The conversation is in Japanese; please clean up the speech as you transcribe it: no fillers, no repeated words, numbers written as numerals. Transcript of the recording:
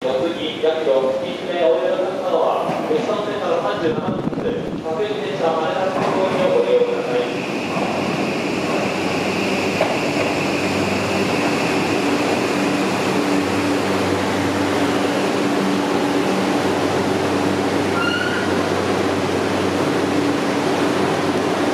次、約6、1名お降りの方は、別の線から37分、各駅電車、羽田